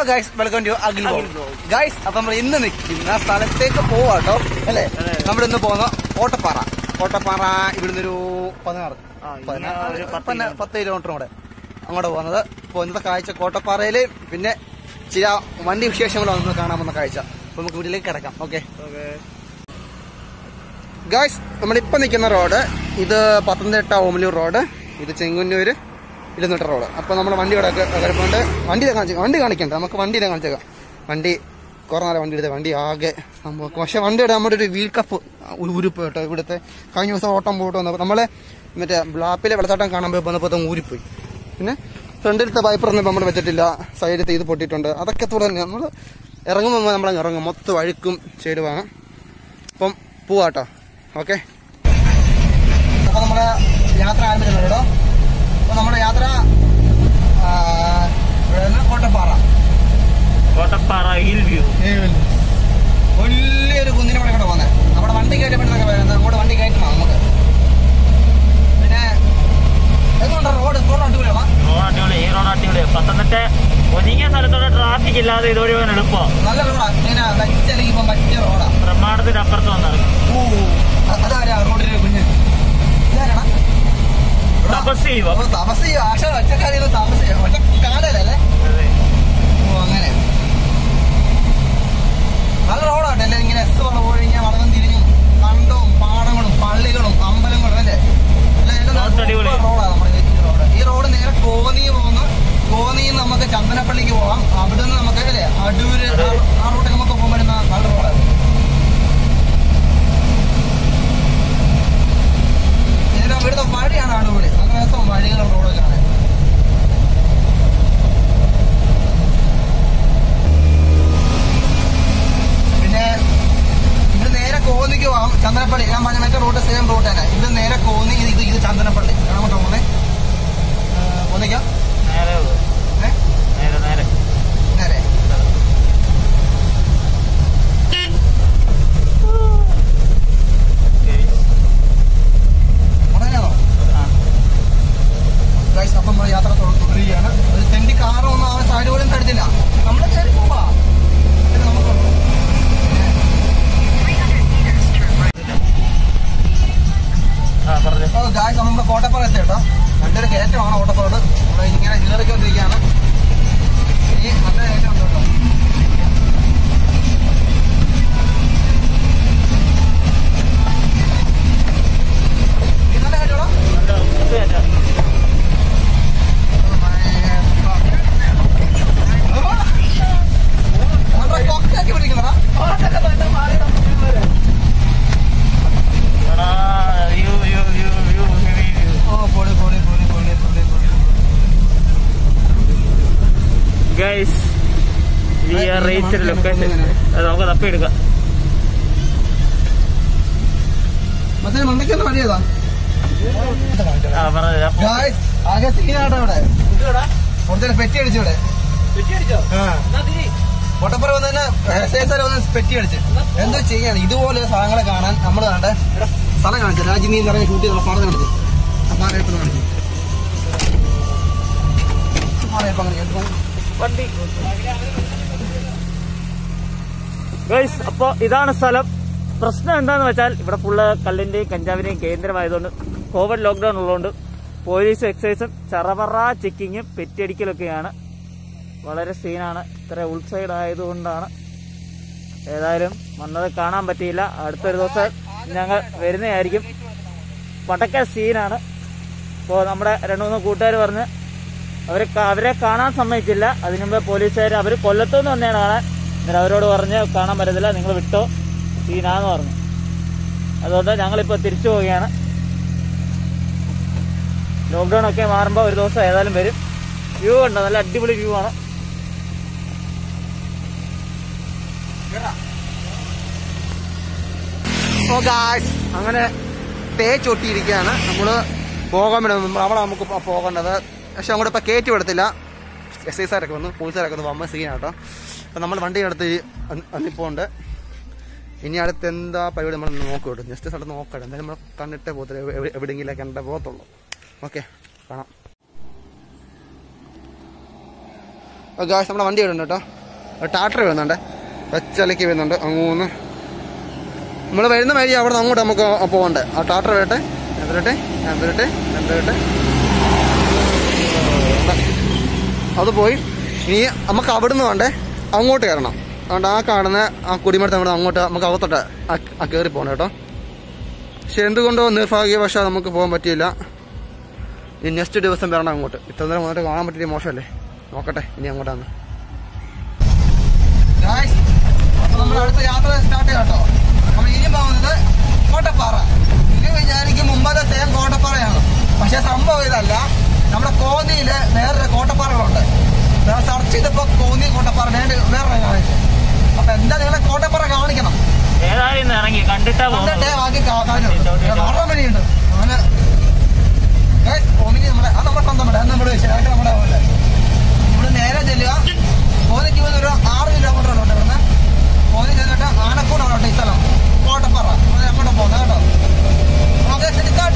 Guys, welcome to Akhil guys. അപ്പൊ നമ്മൾ ഇന്ന് നിൽക്കുന്ന സ്ഥലത്തേക്ക് പോവാട്ടോ അല്ലേ? നമ്മൾ ഇന്ന് പോകുന്ന കോട്ടപ്പാറ. ഇവിടുന്ന് ഒരു 10 കിലോമീറ്റർ കൂടെ അങ്ങോട്ട് പോകുന്നത്. അപ്പോൾ ഇന്നത്തെ കാഴ്ച കോട്ടപ്പാറയില് പിന്നെ ചില വണ്ടി വിശേഷങ്ങളാണ് നമ്മൾ കാണാമെന്ന കാഴ്ച. അപ്പൊ നമുക്ക് വീട്ടിലേക്ക് കിടക്കാം. ഓക്കെ ഗൈസ്, നമ്മളിപ്പോ നിൽക്കുന്ന റോഡ് ഇത് പത്തനംതിട്ട ഓമലൂർ റോഡ്, ഇത് ചെങ്ങന്നൂര് ഇരുന്നൂറ്റ റോഡ്. അപ്പൊ നമ്മൾ വണ്ടി കിടപ്പുണ്ട്. വണ്ടി കാണിക്കണ്ട, നമുക്ക് വണ്ടിയിലെ കാണിച്ചേക്കാം. വണ്ടി കുറെ നാളെ വണ്ടി എടുത്ത വണ്ടി ആകെ സംഭവം. പക്ഷെ വണ്ടിയുടെ നമ്മുടെ ഒരു വീൽ കപ്പ് ഉരുപ്പ് കേട്ടോ. ഇവിടുത്തെ കഴിഞ്ഞ ദിവസം ഓട്ടം പോയിട്ട് വന്നപ്പോൾ നമ്മളെ മറ്റേ ബ്ലാപ്പിലെ വെള്ളച്ചാട്ടം കാണാൻ പോയി വന്നപ്പോൾ ഊരിപ്പോയി. പിന്നെ ഫ്രണ്ടിലത്തെ വൈപ്പറൊന്നും നമ്മൾ വെച്ചിട്ടില്ല, സൈഡിലത്തെ ഇത് പൊട്ടിയിട്ടുണ്ട്. അതൊക്കെ തുടങ്ങി നമ്മൾ ഇറങ്ങുമ്പോൾ നമ്മളങ്ങ് ഇറങ്ങും. മൊത്തം അഴുക്കും ചേരുവാണ്. അപ്പം പോവാട്ടോ. ഓക്കെ, അപ്പൊ നമ്മുടെ യാത്ര ആരംഭിച്ചിട്ടുണ്ട് കേട്ടോ. അപ്പൊ നമ്മുടെ യാത്ര കോട്ടപ്പാറ ഹിൽ വ്യൂ, വലിയൊരു കുന്നിനെ കൂടെ കൂടെ പോകുന്നത്. നമ്മുടെ വണ്ടി കയറ്റപ്പെടുന്നൊക്കെ പറയുന്നത് നമ്മുടെ വണ്ടി കയറ്റണം നമുക്ക്. പിന്നെ റോഡ് അടിപൊളിയാണ്. ഈ റോഡ് അടിപൊളിയാണ്. പത്തനംതിട്ട ഒതുങ്ങിയ സ്ഥലത്തോടെ ട്രാഫിക് ഇല്ലാതെ ഇതുവഴി പോകാൻ എളുപ്പമാണ്. നല്ല റോഡാണ്. ഇങ്ങനെ വെച്ചെനിക്കിപ്പം പറ്റിയ റോഡാണ്. ബ്രഹ്മാണ്ടത്തിന്റെ അപ്പുറത്ത് വന്നിറങ്ങും. അതാരാ റോഡിന്റെ കുഞ്ഞ്? ഇതാരാണ്? തപസ് ചെയ്യുക. ആശ ഒറ്റക്കാരിന്ന് തപസ് ചെയ്യുക. ഒറ്റ കാലല്ലേ? ഓ, അങ്ങനെ നല്ല റോഡാട്ടെ. അല്ലെ ഇങ്ങനെ എസ് വന്ന് പോയി കഴിഞ്ഞാൽ വളകം തിരിഞ്ഞും കണ്ടവും പാടങ്ങളും പള്ളികളും അമ്പലങ്ങളും അല്ലേ? റോഡാണ് നമ്മുടെ ഈ റോഡ് നേരെ കോന്നി പോകുന്നു. കോന്നിയിൽ നമുക്ക് ചന്ദനപ്പള്ളിക്ക് പോകാം. അവിടെ നിന്ന് നമുക്ക് അല്ലേ അടൂര് ആ റൂട്ടിൽ നമുക്ക് പോകാൻ പറ്റുന്ന നല്ല റോഡാണ്. ഇവിടുത്തെ വഴിയാണ് അടിപൊളി. നല്ല രസം വഴികളും റോഡൊക്കെയാണ്. പിന്നെ ഇത് നേരെ കോന്നിക്ക് പോകാം. ചന്ദനപ്പള്ളി ഞാൻ പറഞ്ഞ മറ്റേ റൂട്ട് സെയിം റൂട്ട് തന്നെ. ഇത് നേരെ കോന്നി, ഇത് ചന്ദനപ്പള്ളി. അങ്ങോട്ട് പോകുന്നേ കോന്നിക്കാം. നേരെ അപ്പം നമ്മൾ യാത്ര തുടരുകയാണ്. ഒരു തെണ്ടി കാറൊന്നും അവൻ സൈഡ് പോലും തടുത്തില്ല. നമ്മളെ കയറി പോവാ. നമ്മുടെ കോട്ടപ്പാറ എത്തി കേട്ടോ. നല്ലൊരു കയറ്റമാണ് കോട്ടപ്പാറോട്. ഇവിടെ ഇങ്ങനെ കയറിക്കൊണ്ടിരിക്കുകയാണ്. ഈ നല്ല കയറ്റം ഉണ്ട് കേട്ടോ. ഈ നല്ല കയറ്റോടാ. ഗൈസ്, ഈ റേറ്റ് ലൊക്കേഷൻ നമുക്ക് തപ്പിയെടുക്കാം. മണ്ടയ്ക്കൊന്ന് വഴിയതാ ആകെ സീനാട്ടോ. ഇവിടെ കുറച്ചേരം പെറ്റി അടിച്ചു. ഇവിടെ കോട്ടപ്പുറ വന്ന് തന്നെ വന്ന് പെറ്റി അടിച്ച് എന്തോ ചെയ്യാണ്. ഇതുപോലെ സ്ഥലങ്ങളെ കാണാൻ നമ്മൾ കണ്ട സ്ഥലം കാണിച്ചു. രാജ്യമീൻ പറഞ്ഞ ഷൂട്ട് ചെയ്ത് പാടം കാണിച്ചു. പാറയപ്പം കാണിച്ചു. പാറയപ്പം കാണിച്ചു. ഗൈസ്, അപ്പൊ ഇതാണ് സ്ഥലം. പ്രശ്നം എന്താന്ന് വെച്ചാൽ ഇവിടെ ഫുള്ള് കല്ലിന്റെയും കഞ്ചാവിന്റെയും കേന്ദ്രമായതുകൊണ്ട് കോവിഡ് ലോക്ക്ഡൌൺ ഉള്ളതുകൊണ്ട് പോലീസും എക്സൈസും ചറപറ ചെക്കിങ്ങും പെറ്റിയടിക്കലൊക്കെയാണ്. വളരെ സീനാണ്. ഇത്ര ഉൾസൈഡ് ആയതുകൊണ്ടാണ്. ഏതായാലും വന്നത് കാണാൻ പറ്റിയില്ല. അടുത്തൊരു ദിവസം ഞങ്ങൾ വരുന്നതായിരിക്കും. പടക്ക സീനാണ്. ഇപ്പോൾ നമ്മുടെ 2-3 കൂട്ടുകാർ പറഞ്ഞ് അവരെ കാണാൻ സമ്മതിച്ചില്ല. അതിനുമുമ്പ് പോലീസുകാർ അവർ കൊല്ലത്തുനിന്ന് വന്നെയാണ് കാണാൻ. എന്നിട്ട് അവരോട് പറഞ്ഞ് കാണാൻ പറ്റത്തില്ല, നിങ്ങൾ വിട്ടോ, സീനാന്ന് പറഞ്ഞു. അതുകൊണ്ട് ഞങ്ങളിപ്പോൾ തിരിച്ചു പോവുകയാണ്. ലോക്ക്ഡൗൺ ഒക്കെ മാറുമ്പോൾ ഒരു ദിവസം ഏതായാലും വരും. വ്യൂ ഉണ്ട്, നല്ല അടിപൊളി വ്യൂ ആണ്. അങ്ങനെ തേച്ചൊട്ടിയിരിക്കുകയാണ്. നമ്മള് പോകാൻ വേണ്ടി അവിടെ നമുക്ക് പോകേണ്ടത്. പക്ഷെ അങ്ങോട്ട് ഇപ്പൊ കയറ്റി വിടത്തില്ല. എക്സൈസുകാരൊക്കെ വന്നു, പോലീസുകാരൊക്കെ വന്ന് വമ്മ സീനാട്ടോ. അപ്പൊ നമ്മൾ വണ്ടി എടുത്ത് അന്നിപ്പോണ്ട്. ഇനി അടുത്ത് എന്താ പരിപാടി നമ്മൾ നോക്കിവിട്ടു. ജസ്റ്റ് സ്ഥലത്ത് നോക്കട്ടെ. എന്തായാലും നമ്മൾ കണ്ടിട്ടേ പോകത്തില്ല, എവിടെയെങ്കിലും കണ്ടേ പോകത്തുള്ളൂ. ഓക്കെ, കാണാം. ഗായ്സ് നമ്മുടെ വണ്ടി വരുന്നുണ്ട് കേട്ടോ. ടാറ്റർ വരുന്നുണ്ട്, വെച്ചലക്ക് വരുന്നുണ്ട്. അങ്ങോന്ന് നമ്മൾ വരുന്ന വഴി അവിടെ നിന്ന് അങ്ങോട്ട് നമുക്ക് പോകണ്ടേ. ആ ടാറ്റർ വരട്ടെ, വരട്ടെ. അത് പോയി. ഇനി നമുക്ക് അവിടുന്ന് വേണ്ടേ അങ്ങോട്ട് കയറണം. അതുകൊണ്ട് ആ കാണുന്ന ആ കുടിമരത്ത് അങ്ങോട്ട് നമുക്ക് അകത്തോട്ട് കയറി പോകണം കേട്ടോ. പക്ഷെ എന്തുകൊണ്ടോ നിർഭാഗ്യവശാൽ നമുക്ക് പോകാൻ പറ്റിയില്ല. ഇനി നെക്സ്റ്റ് ദിവസം വരണം അങ്ങോട്ട്. ഇത്ര നേരം വന്നിട്ട് കാണാൻ പറ്റിയ മോശമല്ലേ. നോക്കട്ടെ ഇനി അങ്ങോട്ടാണ്. അപ്പൊ നമ്മൾ അടുത്ത യാത്ര സ്റ്റാർട്ട് ചെയ്യാം കേട്ടോ. നമ്മൾ ഇനി പോകുന്നത് കോട്ടപ്പാറ. ഇനി വിചാരിക്കും മുമ്പത്തെ സെയിം കോട്ടപ്പാറയാണ്. പക്ഷെ സംഭവം ഇതല്ല. നമ്മുടെ കോന്നിയില് വേറൊരു കോട്ടപ്പാറകളുണ്ട്. സെർച്ച് ചെയ്തപ്പോ കോന്നി കോട്ടപ്പാറ വേറെ കാണിച്ചു. അപ്പൊ എന്താ നിങ്ങളെ കോട്ടപ്പാറ കാണിക്കണം. ഇറങ്ങി കണ്ടിട്ടേ ബാക്കി കാണാൻ വഴിയുണ്ട്. അങ്ങനെ കോന്നി നമ്മുടെ അത് നമ്മുടെ സ്വന്തം അത് നമ്മള് ശരിയായിട്ട് നമ്മുടെ നമ്മള് നേരെ ചെല്ലുക. കോന്നിക്ക് ഒരു 6 കിലോമീറ്റർ ഉണ്ട് ഇവിടുന്ന്. കോന്നി ചെന്നിട്ട് ആനക്കൂടാണ് ഈ സ്ഥലം കോട്ടപ്പാറ. അങ്ങോട്ട് പോകുന്നത് കേട്ടോ. Okay start.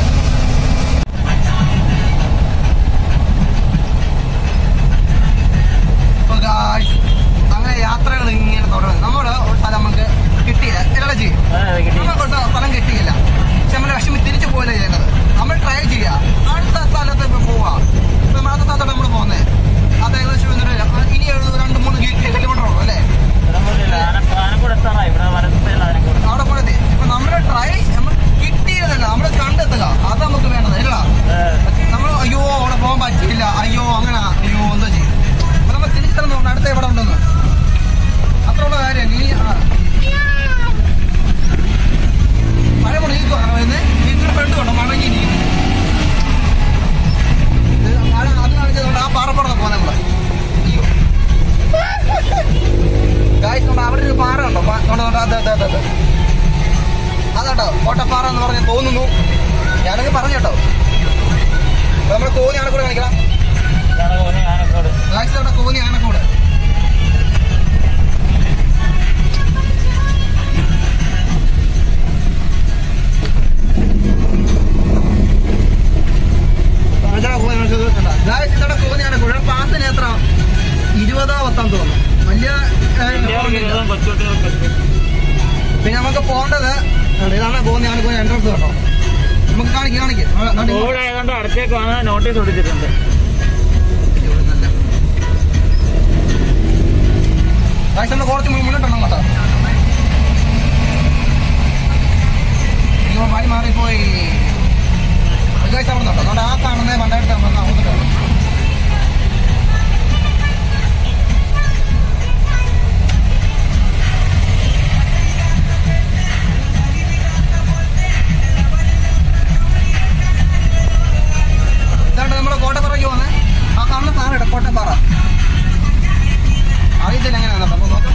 അങ്ങനെ യാത്രകൾ ഇങ്ങനെ തുടങ്ങുന്നത്. നമ്മുടെ ഒരു സ്ഥലം നമുക്ക് കിട്ടിയില്ല. നമുക്ക് സ്ഥലം കിട്ടിയില്ല. പക്ഷെ നമ്മുടെ വിഷമം തിരിച്ചു പോയില്ല ചെയ്യുന്നത്. നമ്മൾ ട്രൈ ചെയ്യുക. അടുത്ത സ്ഥലത്ത് ഇപ്പൊ പോവാ. ഇപ്പൊ നമ്മൾ അടുത്ത സ്ഥലത്തോട്ട് നമ്മൾ പോകുന്നത് അത് ഏകദേശം ഇനി 2-3 കിലോമീറ്റർ ഉള്ളൂ അല്ലേ. അവിടെ പോയത് ഇപ്പൊ നമ്മുടെ ട്രൈ നമ്മൾ കിട്ടിയതല്ല, നമ്മൾ കണ്ടെത്തുക. അത് നമുക്ക് വേണ്ടത് അല്ല. നമ്മൾ അയ്യോ അവിടെ പോകാൻ പറ്റിയില്ല, അയ്യോ അങ്ങനെ, അയ്യോ എന്താ ചെയ്യും. അപ്പൊ നമ്മൾ തിരിച്ചറിഞ്ഞു നോക്കണം അടുത്ത എവിടെ ഉണ്ടെന്ന്. അത്രയുള്ള കാര്യം. നീ മഴ പൊടിയിരിക്കുവാണ് വരുന്നത്. വീട്ടിൽ ഫ്രണ്ട് വേണം മഴങ്ങിയിരിക്കുന്നു. അത് കാണിച്ചതുകൊണ്ട് ആ പാറപ്പുറത്ത് പോകാൻ നമ്മള്. അയ്യോ ഗായ്സ്, നമ്മൾ അവിടെ ഒരു പാറ ഉണ്ടോ അതാട്ടോ കോട്ടപ്പാറ എന്ന് പറഞ്ഞ് തോന്നുന്നു. ഞാനൊക്കെ പറഞ്ഞു കേട്ടോ. നമ്മൾ കോന്നി ആനക്കൂട് കാണിക്കണം. ഗായ്സ് അവിടെ കോന്നി ആനക്കൂട്. പാസിന് എത്ര 20 തോന്നുന്നു. വലിയ പിന്നെ നമുക്ക് പോകേണ്ടത് ഇതാണ്. കോന്നി ആനക്കൂട് എൻട്രൻസ് കേട്ടോ. നമുക്ക് കാണിക്കും അടുത്തേക്കാണ് നോട്ടീസ് കൊടുത്തിട്ടുണ്ട്. നമ്മൾ കുറച്ച് മുന്നിട്ടുണ്ടോ കേട്ടോ. വഴി മാറിപ്പോയി. അവിടെ നോട്ടോ. അതുകൊണ്ട് ആ കാണുന്നത് പണ്ടായിട്ട് നമ്മൾ അങ്ങോട്ട് ഇതാണ്ട് നമ്മള് കോട്ടപ്പാറയ്ക്ക് പോകുന്നത്. ആ കാണുന്ന പാറ കേട്ടോ കോട്ടപ്പാറ. അറിയത്തില്ല എങ്ങനെയാണ് അപ്പൊ നോക്കാം.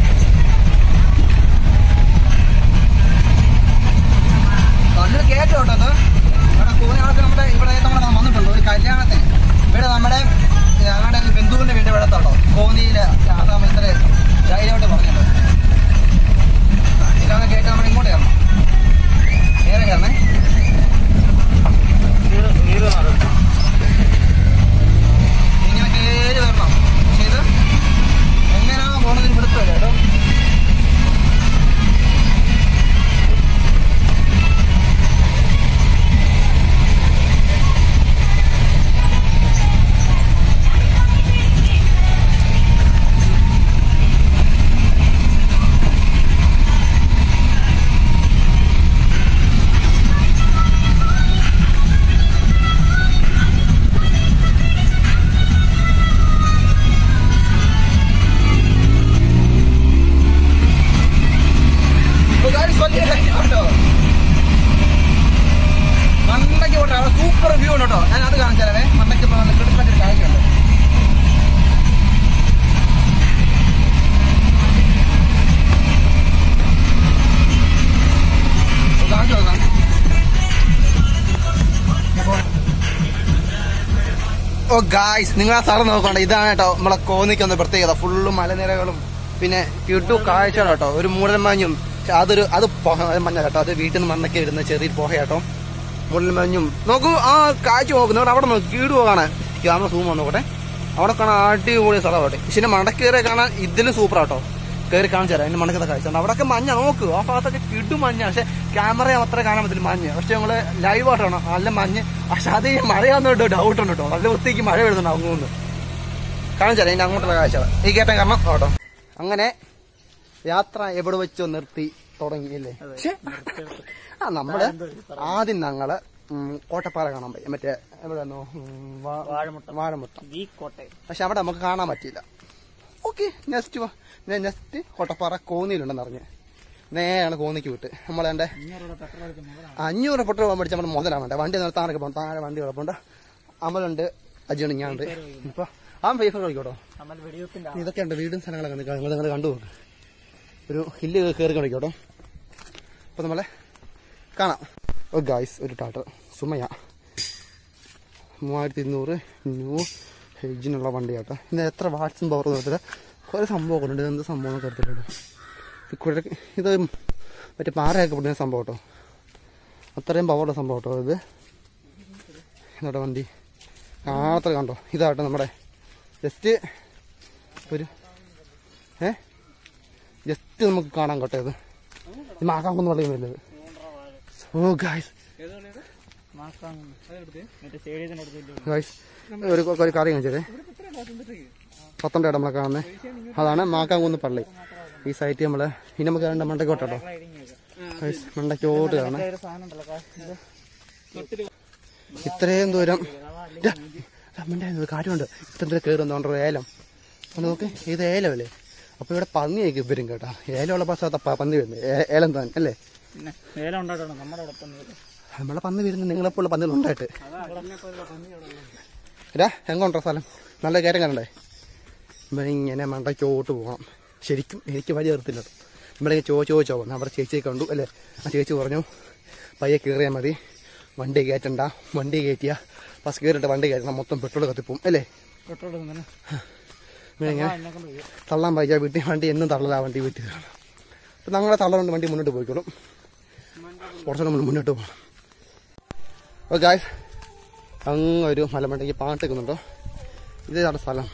നല്ലൊരു കേട്ടോ കേട്ടോ. ഇവിടെ കോന്നിയാൾക്ക് നമ്മുടെ ഇവിടെ നമ്മൾ വന്നിട്ടുണ്ട് ഒരു കല്യാണത്തിന്. ഇവിടെ നമ്മുടെ ഞങ്ങളുടെ ബന്ധുവിന്റെ വീട് ഇവിടെ കേട്ടോ. കോന്നിയില് ഇത്ര ധൈര്യമായിട്ട് പറഞ്ഞിട്ടുണ്ട്. ഇതാണ് കേട്ട് നമ്മൾ ഇങ്ങോട്ട് കയറണം. നേരെ കയറണേ. ഇങ്ങനെ കയറി വരണം. പക്ഷെ ഇത് എങ്ങനെയാണോ പോകുന്നതിന് പിടുത്തമില്ല കേട്ടോ. മണ്ടയ്ക്ക് പോട്ടെ. അവിടെ സൂപ്പർ വ്യൂ ഉണ്ട് കേട്ടോ. ഞാൻ അത് കാണിച്ചാലേ. മണ്ടയ്ക്ക് കിടക്കുന്നൊരു കാഴ്ചയുണ്ട്. കാണിച്ചു നോക്കാം. ഓ ഗായ്സ്, നിങ്ങൾ ആ സ്ഥലം നോക്കണ്ട. ഇതാണ് കേട്ടോ നമ്മളെ കോന്നിക്കൊന്ന് പ്രത്യേകത. ഫുള്ള് മലനിരകളും പിന്നെ ക്യൂട്ടു കാഴ്ചകൾ കേട്ടോ. ഒരു മൂടൽമഞ്ഞും അത് മഞ്ഞ കേട്ടോ. അത് വീട്ടിൽ നിന്ന് മണ്ണൊക്കെ ഇടുന്ന ചെറിയൊരു പുക കേട്ടോ. മൂടൽമഞ്ഞും നോക്കൂ. ആ കാഴ്ച നോക്കുന്നു അവിടെ നോക്കി കീടു കാണാൻ. ക്യാമറ സൂം വന്നോട്ടെ. അവിടെ കാണാൻ അടിപൊളി സ്ഥലമാട്ടെ. പക്ഷേ മടക്കേറെ കാണാൻ ഇതിലും സൂപ്പർ ആട്ടോ. കയറി കാണിച്ചു തരാം. അതിന്റെ മടക്കത്തെ കാഴ്ച അവിടെയൊക്കെ മഞ്ഞ നോക്കൂ. ആ ഭാഗത്തൊക്കെ കിടും മഞ്ഞ. പക്ഷെ ക്യാമറ അത്ര കാണാൻ പറ്റില്ല മഞ്ഞ്. പക്ഷെ ഞങ്ങള് ലൈവായിട്ടാണ് നല്ല മഞ്ഞ്. പക്ഷെ അത് ഈ മഴയാണെന്നോ ഡൗട്ട് ഉണ്ട് കേട്ടോ. നല്ല വൃത്തിക്ക് മഴ വരുന്നുണ്ട് അങ്ങോന്ന് കാണിച്ചു തരാം. അതിന്റെ അങ്ങോട്ടുള്ള കാഴ്ച ഈ കേട്ടൻ കാരണം കേട്ടോ. അങ്ങനെ യാത്ര എവിടെ വെച്ചോ നിർത്തി തുടങ്ങിയില്ലേ. നമ്മള് ആദ്യം ഞങ്ങള് കോട്ടപ്പാറ കാണാൻ പോയി. മറ്റേ എവിടെയാണോ വാഴമുട്ട. പക്ഷെ അവിടെ നമുക്ക് കാണാൻ പറ്റിയില്ല. ഓക്കെ, നെക്സ്റ്റ് കോട്ടപ്പാറ കോന്നിയിലുണ്ടെന്ന് അറിഞ്ഞ് നേരെ കോന്നിക്ക് വിട്ട് നമ്മളെന്റെ 500 പെട്രോൾ പോകാൻ പഠിച്ച നമ്മുടെ മുതലാണ്. വണ്ടി നിർത്താനൊക്കെ പോകും. താഴെ വണ്ടി കുഴപ്പമുണ്ട്. അമലുണ്ട്, അജിയുണ്ട്, ഞാനുണ്ട്. ഇപ്പൊ ഫേസ് കളിക്കോട്ടോ. ഇതൊക്കെ ഉണ്ട് വീടും സ്ഥലങ്ങളൊക്കെ നിങ്ങൾ കണ്ടു നോക്ക്. ഒരു ഹില്ല് കയറി കളിക്കോട്ടോ. അപ്പൊ നമ്മളെ കാണാം. ഗായ്സ്, ഒരു ടാറ്റർ സുമയ 3200 ന്യൂ ഹെജിനുള്ള വണ്ടിയാട്ടോ. ഇന്ന് എത്ര വാട്സും പവർ നിർത്തില്ല. കുറെ സംഭവമൊക്കെ ഉണ്ട്. എന്ത് സംഭവം കരുത്തില്ലോ. ഇത് മറ്റേ പാറയൊക്കെ പൊട്ടുന്ന സംഭവം കേട്ടോ. അത്രയും പവറുള്ള സംഭവം കേട്ടോ ഇത്. എന്നോട്ടെ വണ്ടി അത്ര കണ്ടോ. ഇതാട്ടോ നമ്മുടെ ജസ്റ്റ് ഒരു ജസ്റ്റ് നമുക്ക് കാണാൻ കേട്ടോ. ഇത് മാക്കാങ്കുന്ന് വെള്ളം വരുന്നത്. ഓ ഗായ്സ്, ഒരു കാര്യം കാണിച്ചേ. 12 നമ്മളെ കാണുന്നത് അതാണ് മാക്കാങ്കുന്ന് പള്ളി. ഈ സൈറ്റ് നമ്മള് ഇനി നമുക്ക് രണ്ട് മണ്ടക്കോട്ടോ. മണ്ടക്കോട്ട് കാണാം. ഇത്രയും ദൂരം കാര്യമുണ്ട്. ഇത്ര കയറി വന്നോണ്ടോ ഏലം നോക്ക്. ഇത് ഏലമല്ലേ? അപ്പൊ ഇവിടെ പന്നിയൊക്കെ വരും കേട്ടോ. ഏലമുള്ള സ്ഥലത്ത് പന്നി വരുന്നത് ഏലം തന്നെ അല്ലേ? നമ്മളെ പന്നി വരുന്നത് നിങ്ങളെപ്പോഴുള്ള പന്നികളുണ്ടായിട്ട്. എങ്ങോട്ടോ സ്ഥലം നല്ല കയറ്റം കണ്ടേ. നമ്മളിങ്ങനെ മണ്ടക്കോട്ട് പോകണം. ശരിക്കും എനിക്ക് വലിയ നിർത്തില്ല. നമ്മളിങ്ങനെ ചോദിച്ചോ വന്നു. അവിടെ ചേച്ചിയെ കണ്ടു അല്ലേ? ആ ചേച്ചി പറഞ്ഞു പയ്യെ കയറിയാൽ മതി, വണ്ടി കയറ്റണ്ട. വണ്ടി കയറ്റിയ ബസ് കയറിയിട്ട് വണ്ടി കയറ്റണം, മൊത്തം പെട്രോൾ കത്തിപ്പോവും അല്ലേ? ഇങ്ങനെ തള്ളാൻ പയ്യ വീട്ടിൽ വണ്ടി എന്നും തള്ളലാ വണ്ടി വീട്ടിൽ. അപ്പം ഞങ്ങളെ തള്ളതുകൊണ്ട് വണ്ടി മുന്നോട്ട് പോയിക്കോളും. കുറച്ചുകൂടെ നമ്മൾ മുന്നോട്ട് പോകണം. ഓ ഗായ്സ്, അങ്ങൊരു മലമണ്ടയ്ക്ക് പാട്ട് വെക്കുന്നുണ്ടോ. ഇതാണ് സ്ഥലം.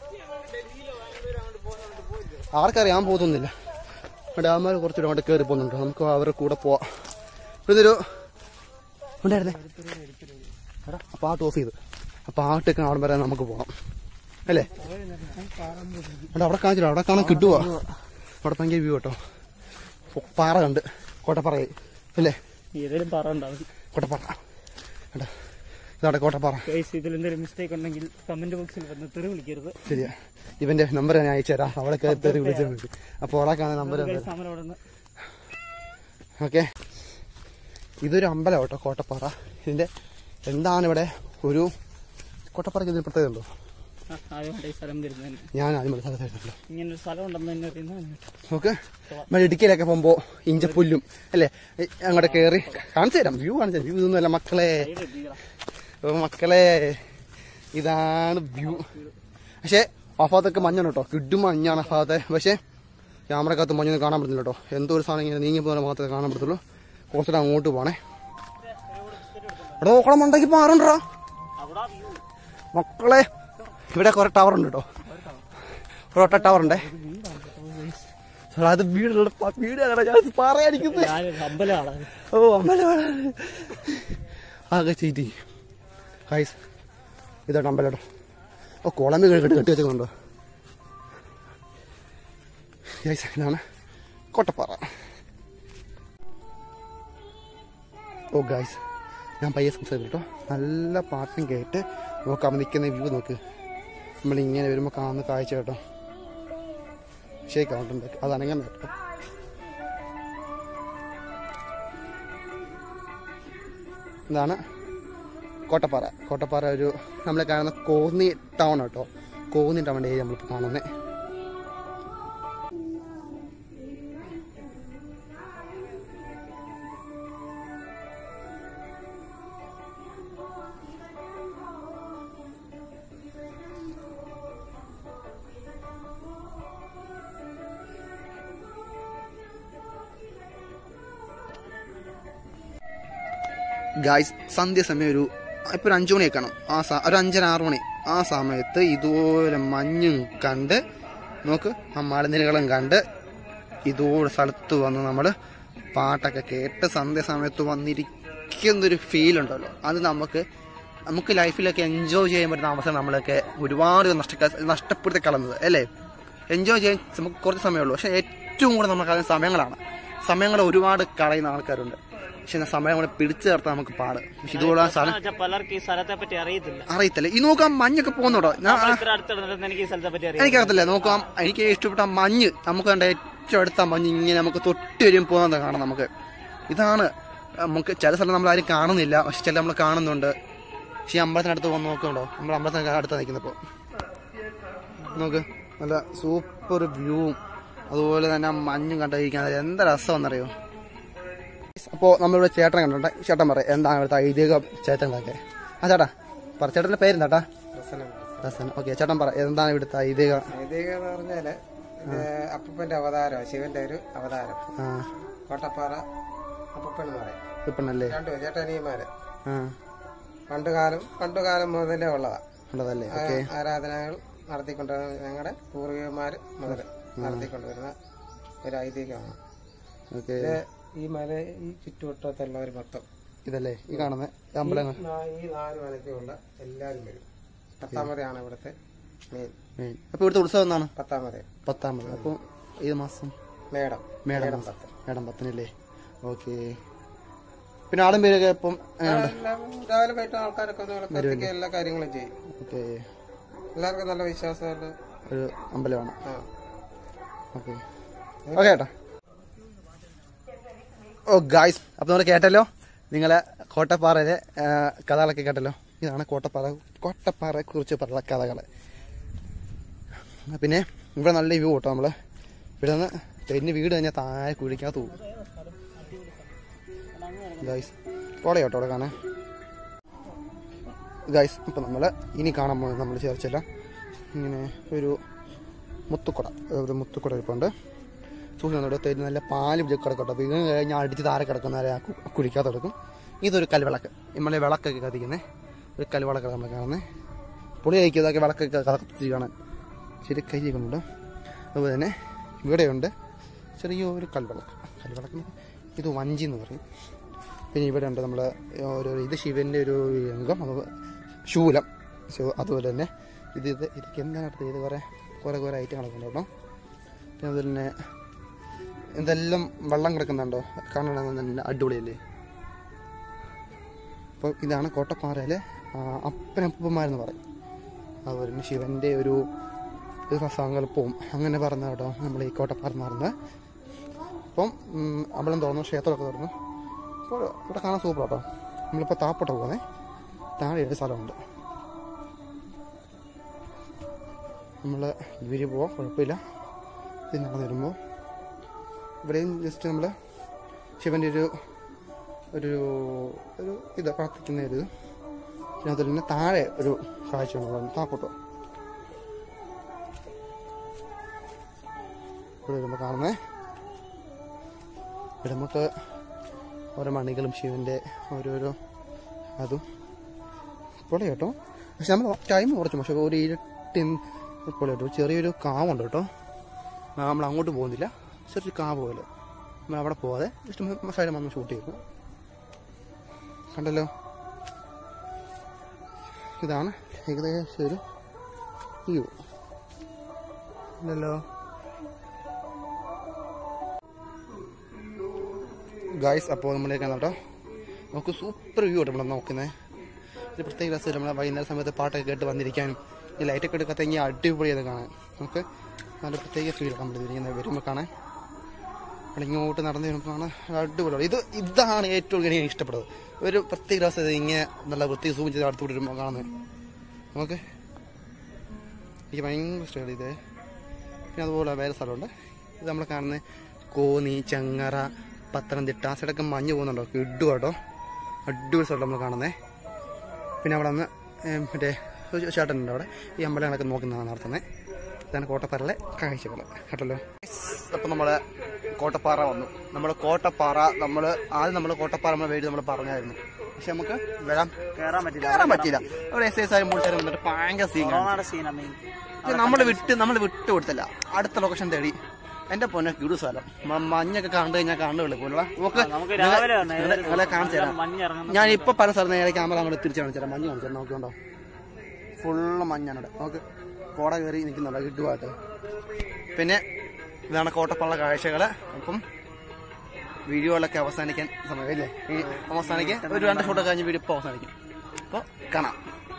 ആർക്കറിയാൻ പോകുന്നില്ല. ഡാമർ കുറച്ചുകൂടെ അങ്ങോട്ട് കയറി പോകുന്നുണ്ടോ. നമുക്ക് അവരുടെ കൂടെ പോവാം. ഇതൊരു ഉണ്ടായിരുന്നേ. ആ പാട്ട് ഓഫ് ചെയ്ത് ആ പാട്ടൊക്കെ അവിടെ വരെ നമുക്ക് പോകാം അല്ലേ? അവിടെ കാണിച്ചില്ല. അവിടെ കാണാൻ കിട്ടുവാ. അവിടെ ഭയങ്കര വ്യൂ കേട്ടോ. പാറ കണ്ട് കോട്ടപ്പാറ അല്ലേ? കോട്ടപ്പാറ ഇതാണ് കോട്ടപ്പാറ. മിസ്റ്റേക്ക് ഉണ്ടെങ്കിൽ കമന്റ് ബോക്സിൽ വന്ന് തെറി വിളിക്കരുത്. ശരിയാ. ഇവന്റെ നമ്പർ ഞാൻ അയച്ചുതരാം. അവിടെ തെറി വിളിച്ചു. അപ്പോൾ അവിടെ കാണാൻ നമ്പർ. ഓക്കെ, ഇതൊരു അമ്പലം കേട്ടോ കോട്ടപ്പാറ. ഇതിന്റെ എന്താണ് ഇവിടെ ഒരു കോട്ടപ്പാറയ്ക്ക് ഇതിന് പ്രത്യേകത ഉണ്ടോ? ഞാൻ ആദ്യം ഓക്കെ. നമ്മൾ ഇടുക്കിയിലൊക്കെ പോകുമ്പോ ഇഞ്ചപ്പുല്ലും അല്ലേ അങ്ങോട്ട് കയറി കാണിച്ചു തരാം. വ്യൂ കാണിച്ചു തരാം. വ്യൂ ഇതൊന്നുമല്ല മക്കളെ ഇതാണ് വ്യൂ. പക്ഷെ ആ ഭാഗത്തൊക്കെ മഞ്ഞാണ് കേട്ടോ. കിഡും മഞ്ഞാണ് ആ ഭാഗത്തെ. പക്ഷെ ക്യാമറക്കകത്ത് മഞ്ഞൊന്നും കാണാൻ പറ്റില്ല കേട്ടോ. എന്തോ ഒരു സാധനം ഇങ്ങനെ നീങ്ങി പോകുന്ന ഭാഗത്തൊക്കെ കാണാൻ പറ്റത്തുള്ളൂ. കുറച്ചുകൂടെ അങ്ങോട്ട് പോകണേ. അവിടെ നോക്കണം, മണ്ടയ്ക്ക് പാറുണ്ടോ മക്കളെ. ഇവിടെ കുറെ ടവർ ഉണ്ട് കേട്ടോ. ഒരൊട്ട ടവർ ഉണ്ടേ. അത് വീടുള്ള പറയാനിക്കുന്നത്. ഓ അമ്പലമാണ്. ആകെ ചീറ്റി ഹൈസ്. ഇതാണ് അമ്പലം. ഓ കുളമ്പ് കെട്ടി വെച്ചോണ്ടോ. ഇതാണ് കോട്ടപ്പാറ. ഓ ഗൈസ്, ഞാൻ പയ്യെ സംസാരിക്കും കേട്ടോ. നല്ല പാട്ടും കേട്ട് നോക്കാം. നിൽക്കുന്ന വ്യൂ നോക്ക്. നമ്മളിങ്ങനെ വരുമ്പോൾ കാണുന്ന കാഴ്ച കേട്ടോ. ഷേക്കാവുന്നുണ്ട്. അതനങ്ങനെ കേട്ടോ. ഇതാണ് കോട്ടപ്പാറ. കോട്ടപ്പാറ ഒരു നമ്മൾ കാണുന്ന കോന്നി ടൗൺ കേട്ടോ. കോന്നി ടൗണിൻ്റെ ഏരിയ നമ്മളിപ്പോൾ കാണുന്നത്. ഗായ്സ്, സന്ധ്യ സമയം ഒരു 5 മണിയൊക്കെ കാണും. ഒരു 5:30 6 മണി ആ സമയത്ത് ഇതുപോലെ മഞ്ഞും കണ്ട് നോക്ക് ആ മലനിരകളും കണ്ട് ഇതുപോലെ സ്ഥലത്ത് വന്ന് നമ്മൾ പാട്ടൊക്കെ കേട്ട് സന്ധ്യ സമയത്ത് വന്നിരിക്കുന്നൊരു ഫീൽ ഉണ്ടല്ലോ, അത് നമുക്ക് ലൈഫിലൊക്കെ എൻജോയ് ചെയ്യാൻ പറ്റുന്ന അവസരം നമ്മളൊക്കെ ഒരുപാട് നഷ്ടപ്പെടുത്തി കളഞ്ഞത് അല്ലേ. എൻജോയ് ചെയ്യാൻ നമുക്ക് കുറച്ച് സമയമുള്ളൂ, പക്ഷെ ഏറ്റവും കൂടുതൽ നമ്മൾ കളയുന്ന സമയങ്ങൾ ഒരുപാട് കളയുന്ന ആൾക്കാരുണ്ട്. പക്ഷെ സമയം കൂടെ പിടിച്ചു ചേർത്താൽ നമുക്ക് പാട്. പക്ഷെ ഇതുപോലെ പലർക്ക് ഈ സ്ഥലത്തെ പറ്റി അറിയത്തില്ല. ഈ നോക്കാം മഞ്ഞൊക്കെ പോകുന്നുണ്ടോ, എനിക്കറിയത്തില്ല. നോക്കാം, എനിക്ക് ഇഷ്ടപ്പെട്ട മഞ്ഞ് നമുക്ക് കണ്ട ഏറ്റവും അടുത്ത മഞ്ഞ് ഇങ്ങനെ നമുക്ക് തൊട്ട് വരും പോകുന്നത് കാണാം. ഇതാണ് നമുക്ക് ചില സ്ഥലം നമ്മൾ ആരും കാണുന്നില്ല, പക്ഷെ ചില നമ്മൾ കാണുന്നുണ്ട്. പക്ഷെ ഈ അമ്പലത്തിനടുത്ത് പോകുന്ന നോക്കുന്നുണ്ടോ, നമ്മൾ അമ്പലത്തിന് അടുത്ത് നിൽക്കുന്നപ്പോൾ നോക്ക്, നല്ല സൂപ്പർ വ്യൂവും അതുപോലെ തന്നെ മഞ്ഞും കണ്ടിരിക്കാൻ എന്താ രസമെന്നറിയോ. അപ്പോൾ നമ്മളിവിടെ ചേട്ടനെ കണ്ടിട്ടുണ്ട്. ചേട്ടൻ പറയാം എന്താണ് ഇവിടുത്തെ ഐതിഹ്യ ചേട്ടങ്ങളൊക്കെ. ആ ചേട്ടാ പറ, ചേട്ടൻ്റെ പേരെന്താ? റസൻ. ഓക്കെ, ചേട്ടൻ പറ എന്താണ് ഇവിടുത്തെ ഐതിഹ്യം എന്ന് പറഞ്ഞാല് അപ്പൂപ്പന്റെ അവതാരം, ശിവന്റെ ഒരു അവതാരം. കോട്ടപ്പാറ അപ്പൂപ്പൻ എന്ന് പറയും. ഇപ്പണല്ലേ രണ്ടു ചേട്ടനിയന്മാര് പണ്ടുകാലം മുതലേ ഉള്ളതല്ലേ. ആരാധനകൾ നടത്തിക്കൊണ്ടിരുന്ന ഞങ്ങളുടെ പൂർവികന്മാര് മുതൽ നടത്തിക്കൊണ്ടുവരുന്ന ഒരു ഐതിഹ്യമാണ്. ഈ മല ഈ ചുറ്റുവട്ടത്തുള്ളവർ മൊത്തം ഇതല്ലേ ഈ കാണുന്ന അമ്പലങ്ങൾ, ഈ 4 മലയ്ക്കുള്ള എല്ലാവരും വരും. 10ാമതെയാണ് ഇവിടുത്തെ മെയിൻ. അപ്പൊ ഇവിടുത്തെ ഉത്സവം എന്നാണ്? 10ാമത്. അപ്പൊ ഏത് മാസം? മേടം 10-ല്ലേ. ഓക്കെ. പിന്നെ ആളും പേരൊക്കെ ഇപ്പം രാവിലെ പോയിട്ട് ആൾക്കാരൊക്കെ കത്തിക്കുക എല്ലാ കാര്യങ്ങളും ചെയ്യും. ഓക്കെ. എല്ലാവർക്കും നല്ല വിശ്വാസമുള്ള ഒരു അമ്പലമാണ്. ഓക്കെ ഓക്കെ ചേട്ടാ. ഓ ഗായ്സ്, അപ്പൊ നമ്മൾ കേട്ടല്ലോ, നിങ്ങളെ കോട്ടപ്പാറയിലെ കഥകളൊക്കെ കേട്ടല്ലോ. ഇതാണ് കോട്ടപ്പാറയെ കുറിച്ച് പറഞ്ഞ കഥകള്. പിന്നെ ഇവിടെ നല്ല വ്യൂ കേട്ടോ. നമ്മള് ഇവിടെ നിന്ന് തെന്നി വീട് തന്നെ താഴെ കുഴിക്കാത്ത പോകും ഗായ്സ്. പോളെ കേട്ടോ അവിടെ കാണാൻ ഗായ്സ്. ഇപ്പൊ നമ്മള് ഇനി കാണാൻ പോകുന്നത് നമ്മൾ ചേർച്ചല്ല, ഇങ്ങനെ ഒരു മുത്തുക്കുട ഇരിപ്പുണ്ട്. സൂക്ഷിക്കുന്നുണ്ട്. തെരി നല്ല പാല് കിടക്കട്ടോ. വീണ് കഴിഞ്ഞാൽ അടിച്ച് താരെ കിടക്കുന്നവരെ കുഴിക്കാത്ത എടുക്കും. ഇതൊരു കൽവിളക്ക്, നമ്മളെ വിളക്കൊക്കെ കത്തിക്കുന്നത് ഒരു കൽവിളക്ക് നമ്മൾ കാണുന്നത്. പുളി കഴിക്കുന്നതൊക്കെ വിളക്കൊക്കെ കത്തിച്ച് കാണാൻ ശരി കഴിക്കുന്നുണ്ട്. അതുപോലെ തന്നെ ഇവിടെയുണ്ട് ചെറിയൊരു കൽവിളക്ക്. ഇത് വഞ്ചി എന്ന് പറയും. പിന്നെ ഇവിടെ ഉണ്ട് നമ്മൾ ഇത് ശിവന്റെ ഒരു അംഗം, അത് ശൂലം. അതുപോലെ തന്നെ ഇതൊക്കെ എന്താണ് അടുത്ത് ഇത് കുറേ ഐറ്റങ്ങളൊക്കെ ഉണ്ട് കേട്ടോ. പിന്നെ അതുപോലെ തന്നെ എന്തെല്ലാം വെള്ളം കിടക്കുന്നുണ്ടോ, കാണണമെന്ന് നല്ല അടിപൊളിയല്ലേ. അപ്പോൾ ഇതാണ് കോട്ടപ്പാറയിലെ അപ്പനപ്പന്മാരെന്ന് പറയും. അതുപോലെ തന്നെ ശിവന്റെ ഒരു സങ്കല്പവും അങ്ങനെ പറഞ്ഞ കേട്ടോ നമ്മൾ ഈ കോട്ടപ്പാറ മാറുന്നത്. അപ്പം അമ്പലം തുറന്നു, ക്ഷേത്രമൊക്കെ തുറന്നു. അപ്പോൾ ഇവിടെ കാണാൻ സൂപ്പർ കേട്ടോ. നമ്മളിപ്പോൾ താപ്പോട്ട് പോകുന്നേ, താഴെ ഒരു സ്ഥലമുണ്ട്. നമ്മൾ ഇവര് പോവാം, കുഴപ്പമില്ല. ഇത് നടന്നു വരുമ്പോൾ ഇവിടെയും ജസ്റ്റ് നമ്മൾ ശിവൻ്റെ ഒരു ഇത് പ്രാർത്ഥിക്കുന്ന ഒരു പിന്നെ അതുപോലെ തന്നെ താഴെ ഒരു കാഴ്ച താക്കോട്ടോ. ഇവിടെ വരുമ്പോൾ കാണുന്നേ, ഇവിടെ നമുക്ക് ഓരോ മണികളും ശിവൻ്റെ ഓരോരോ അതും പൊളി കേട്ടോ. പക്ഷെ നമ്മൾ ടൈം കുറച്ചു, പക്ഷെ ഒരു ഇരുട്ടി പൊളി കേട്ടോ. ചെറിയൊരു കാവുണ്ട് കേട്ടോ. നമ്മൾ അങ്ങോട്ട് പോകുന്നില്ല, ചെറിയൊരു കാവ് പോലെ. നമ്മൾ അവിടെ പോകാതെ ജസ്റ്റ് സൈഡിൽ വന്ന് ഷൂട്ട് ചെയ്തു. കണ്ടല്ലോ, ഇതാണ് ഏകദേശം ഒരു വ്യൂ ഉണ്ടല്ലോ ഗായ്സ്. അപ്പോൾ നമ്മളേക്ക് കേട്ടോ നമുക്ക് സൂപ്പർ വ്യൂ കേട്ടോ നമ്മൾ നോക്കുന്നത്. ഒരു പ്രത്യേക രസം നമ്മളെ വൈകുന്നേര സമയത്ത് പാട്ടൊക്കെ കേട്ട് വന്നിരിക്കാനും ഈ ലൈറ്റൊക്കെ എടുക്കത്തെങ്കിൽ അടിപൊളിയത് കാണാൻ. നമുക്ക് നല്ല പ്രത്യേക ഫീൽ നമ്മൾ ഇതിരിക്കുന്നത് വരുമ്പോൾ കാണാൻ. ഇങ്ങോട്ട് നടന്നു വരുമ്പോൾ കാണാൻ അടിപൊളിയാണ്. ഇതാണ് ഏറ്റവും കൂടുതൽ എനിക്ക് ഇഷ്ടപ്പെടുന്നത്. ഒരു പ്രത്യേക രസം ഇങ്ങനെ നല്ല വൃത്തി സൂം ചെയ്ത് അടുത്ത് വരുമ്പോൾ കാണുന്നത് നമുക്ക് എനിക്ക് ഭയങ്കര ഇഷ്ടമാണ് ഇത്. പിന്നെ അതുപോലെ വേറെ സ്ഥലമുണ്ട്. ഇത് നമ്മൾ കാണുന്നത് കോന്നി, ചങ്ങറ, പത്തനംതിട്ട സൈഡൊക്കെ മഞ്ഞ് പോകുന്നുണ്ടോ, ഇടുക കേട്ടോ. അടിപൊളി സ്ഥലം നമ്മൾ കാണുന്നത്. പിന്നെ അവിടെ നിന്ന് മറ്റേ ചേട്ടനുണ്ട് അവിടെ ഈ അമ്പലങ്ങളൊക്കെ നോക്കുന്നതാണ് നടത്തുന്നത്. ഇതാണ് കോട്ടപ്പാറയിലെ കാഴ്ചകൾ കേട്ടല്ലോ. അപ്പം നമ്മൾ കോട്ടപ്പാറ വന്നു. നമ്മൾ കോട്ടപ്പാറ ആദ്യം കോട്ടപ്പാറ നമ്മുടെ വീട് നമ്മൾ പറഞ്ഞായിരുന്നു. പക്ഷെ നമുക്ക് വെള്ളം കയറാൻ പറ്റില്ല. അവിടെ എക്സൈസ് ആയാലും മുളിച്ചാലും വന്നിട്ട് ഭയങ്കര സീനാണ്. നമ്മൾ വിട്ടു കൊടുത്തില്ല, അടുത്ത ലൊക്കേഷൻ തേടി. എന്റെ പൊന്നെ കിടു സ്ഥലം, മഞ്ഞൊക്കെ കണ്ടു കഴിഞ്ഞാൽ കണ്ടുള്ളൂ പോലെ. നിങ്ങളെ കാണിച്ചു തരാം. ഞാൻ ഇപ്പൊ പല സ്ഥലത്ത് നേരെ ക്യാമറ അങ്ങോട്ട് തിരിച്ചു കാണിച്ചു തരാം. മഞ്ഞ് കാണിച്ചു തരാം, നോക്കിയോണ്ടോ ഫുള്ള് മഞ്ഞാണ് ഇവിടെ. നമുക്ക് കോട കയറി നിൽക്കുന്നുണ്ടോ കിട്ടുവായിട്ട്. പിന്നെ ഇതാണ് കോട്ടപ്പള്ള കാഴ്ചകള്. അപ്പം വീഡിയോകളൊക്കെ അവസാനിക്കാൻ സമയമല്ലേ, ഈ അവസാനിക്കാൻ ഒരു 2 ഷോട്ട് കഴിഞ്ഞ് വീഡിയോ ഇപ്പോൾ അവസാനിക്കും. അപ്പോൾ കാണാം.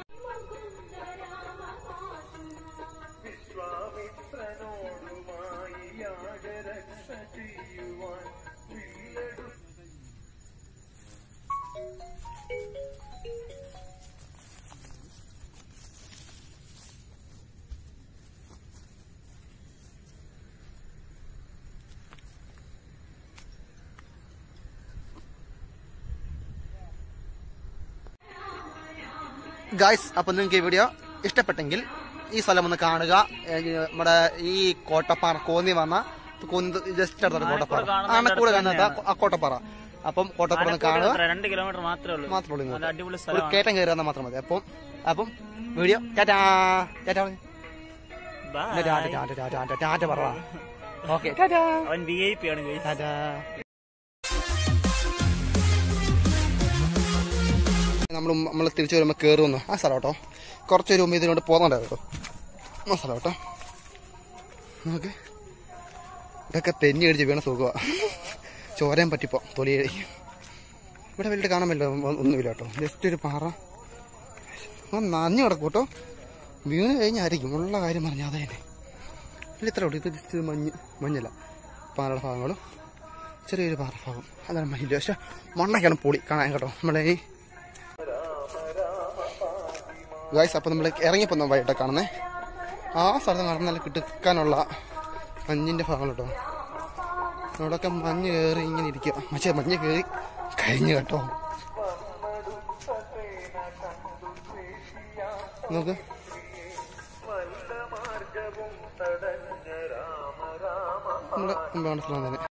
ഗായ്സ്, അപ്പൊ നിങ്ങൾക്ക് ഈ വീഡിയോ ഇഷ്ടപ്പെട്ടെങ്കിൽ ഈ സ്ഥലം ഒന്ന് കാണുക. നമ്മുടെ ഈ കോട്ടപ്പാറ കോന്നി വന്ന ജസ്റ്റ് അടുത്താണ് കോട്ടപ്പാറ, ആനക്കൂട് കാണുന്ന കോട്ടപ്പാറ. അപ്പം കോട്ടപ്പാറ ഒന്ന് കാണുക. 2 കിലോമീറ്റർ മാത്രമേ ഉള്ളൂ. ഒരു കയറ്റം കയറി വന്നാൽ മാത്രം മതി. അപ്പം വീഡിയോ ടാറ്റാ പറ. ഓക്കെ, അവൻ VIP ആണ്. നമ്മൾ തിരിച്ചു വരുമ്പോൾ കയറുന്നു ആ സ്ഥലം കേട്ടോ. കുറച്ചൊരു ഇതിനോട് പോകുന്നുണ്ടായിരുന്നു കേട്ടോ ആ സ്ഥലം കേട്ടോ. നമുക്ക് ഇതൊക്കെ തെന്നി അടിച്ച് വീണ സുഖമാണ്, ചോരയും പറ്റിപ്പോ തൊലി. ഇവിടെ വലിയ കാണാൻ പറ്റില്ല, ഒന്നുമില്ല കേട്ടോ. ജസ്റ്റ് ഒരു പാറ നനഞ്ഞു കിടക്കും കേട്ടോ. വീണ് കഴിഞ്ഞായിരിക്കും ഉള്ള കാര്യം പറഞ്ഞാൽ അതെ തന്നെ. ഇല്ല ഇത്ര ഉള്ളൂ. ഇത് ജസ്റ്റ് മഞ്ഞല്ല, പാറയുടെ ഭാഗങ്ങളും ചെറിയൊരു പാറ ഭാഗം, അതാണ് മഞ്ഞില്ല. പക്ഷെ മണ്ണൊക്കെയാണ് പൊളി കാണാൻ കേട്ടോ. നമ്മളെ ഈ ഗായ്സ്, അപ്പം നമ്മൾ ഇറങ്ങിപ്പോന്ന വഴിയിട്ടാണ് കാണുന്നത്. ആ സ്ഥലത്ത് നടന്നാൽ കിട്ടുക്കാനുള്ള മഞ്ഞിൻ്റെ ഭാഗം കേട്ടോ. അവിടെയൊക്കെ മഞ്ഞ് കയറി ഇങ്ങനെ ഇരിക്കുക. പക്ഷേ മഞ്ഞ് കയറി കഴിഞ്ഞു കേട്ടോ. നോക്ക്, നമ്മുടെ മുമ്പാണ് സ്ഥലം തന്നെ.